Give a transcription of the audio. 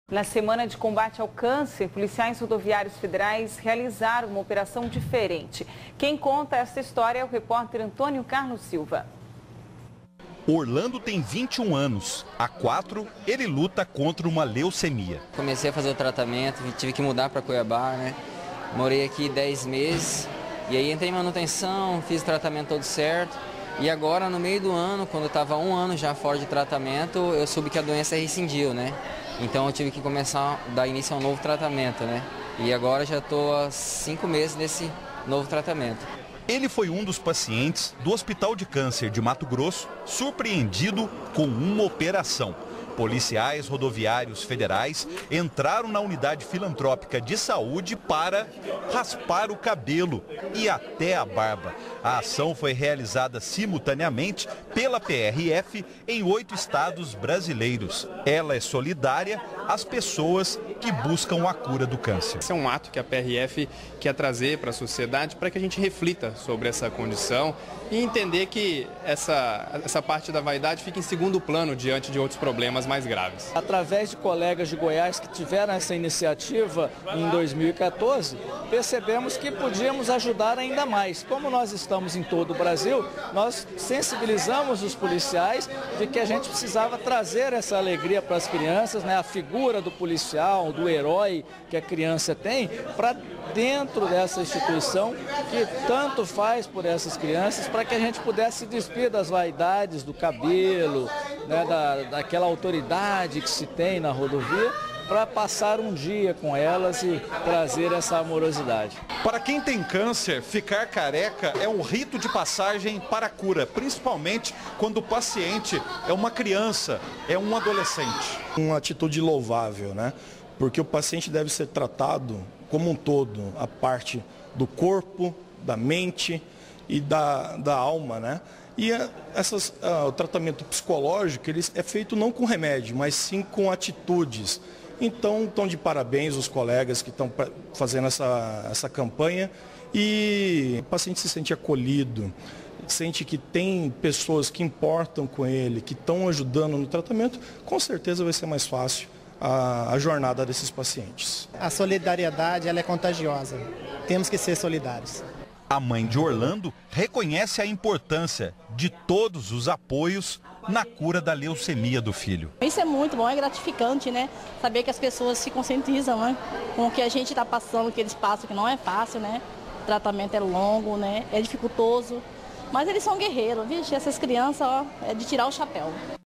Na semana de combate ao câncer, policiais rodoviários federais realizaram uma operação diferente. Quem conta essa história é o repórter Antônio Carlos Silva. Orlando tem 21 anos. Há 4, ele luta contra uma leucemia. Comecei a fazer o tratamento, tive que mudar para Cuiabá, né? Morei aqui 10 meses e aí entrei em manutenção, fiz o tratamento todo certo. E agora, no meio do ano, quando eu estava 1 ano já fora de tratamento, eu soube que a doença rescindiu, né? Então eu tive que começar a dar início a um novo tratamento, né? E agora já estou há 5 meses nesse novo tratamento. Ele foi um dos pacientes do Hospital de Câncer de Mato Grosso, surpreendido com uma operação. Policiais rodoviários federais entraram na unidade filantrópica de saúde para raspar o cabelo e até a barba. A ação foi realizada simultaneamente pela PRF em 8 estados brasileiros. Ela é solidária às pessoas que buscam a cura do câncer. Esse é um ato que a PRF quer trazer para a sociedade para que a gente reflita sobre essa condição e entender que essa parte da vaidade fica em segundo plano diante de outros problemas mais graves. Através de colegas de Goiás que tiveram essa iniciativa em 2014, percebemos que podíamos ajudar ainda mais. Como nós estamos em todo o Brasil, nós sensibilizamos os policiais de que a gente precisava trazer essa alegria para as crianças, né? A figura do policial, do herói que a criança tem, para dentro dessa instituição que tanto faz por essas crianças, para que a gente pudesse despir das vaidades do cabelo, né, daquela autoridade que se tem na rodovia, para passar um dia com elas e trazer essa amorosidade. Para quem tem câncer, ficar careca é um rito de passagem para a cura, principalmente quando o paciente é uma criança, é um adolescente. Uma atitude louvável, né? Porque o paciente deve ser tratado como um todo, a parte do corpo, da mente e da alma, né? E o tratamento psicológico ele é feito não com remédio, mas sim com atitudes. Então, estão de parabéns os colegas que estão fazendo essa campanha e o paciente se sente acolhido, sente que tem pessoas que importam com ele, que estão ajudando no tratamento, com certeza vai ser mais fácil a jornada desses pacientes. A solidariedade ela é contagiosa, temos que ser solidários. A mãe de Orlando reconhece a importância de todos os apoios na cura da leucemia do filho. Isso é muito bom, é gratificante, né? Saber que as pessoas se conscientizam, né? Com o que a gente está passando, que eles passam, que não é fácil, né? O tratamento é longo, né? É dificultoso, mas eles são guerreiros, vixe, essas crianças, ó, é de tirar o chapéu.